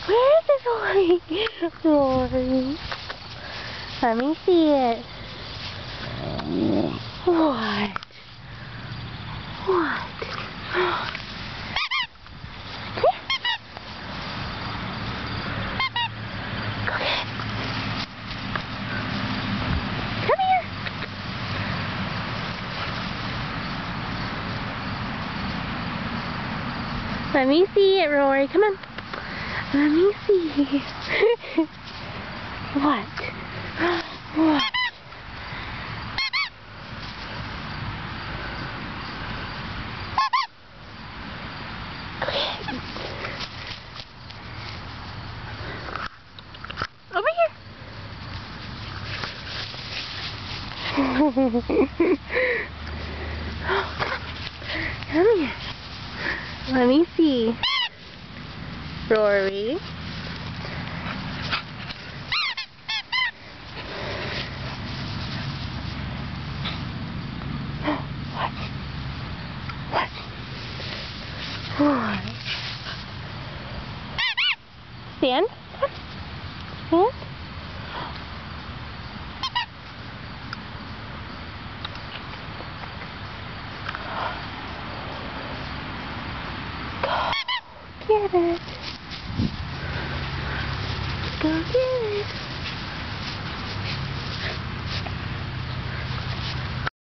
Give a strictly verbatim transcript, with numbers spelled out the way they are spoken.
Where is it, Rory? Rory. Let me see it. What? What? Come here. Let me see it, Rory. Come on. Let me see. What? What? Over here. Come here. Let me see. Rory. What? What? What? Stand. Stand. Go get it.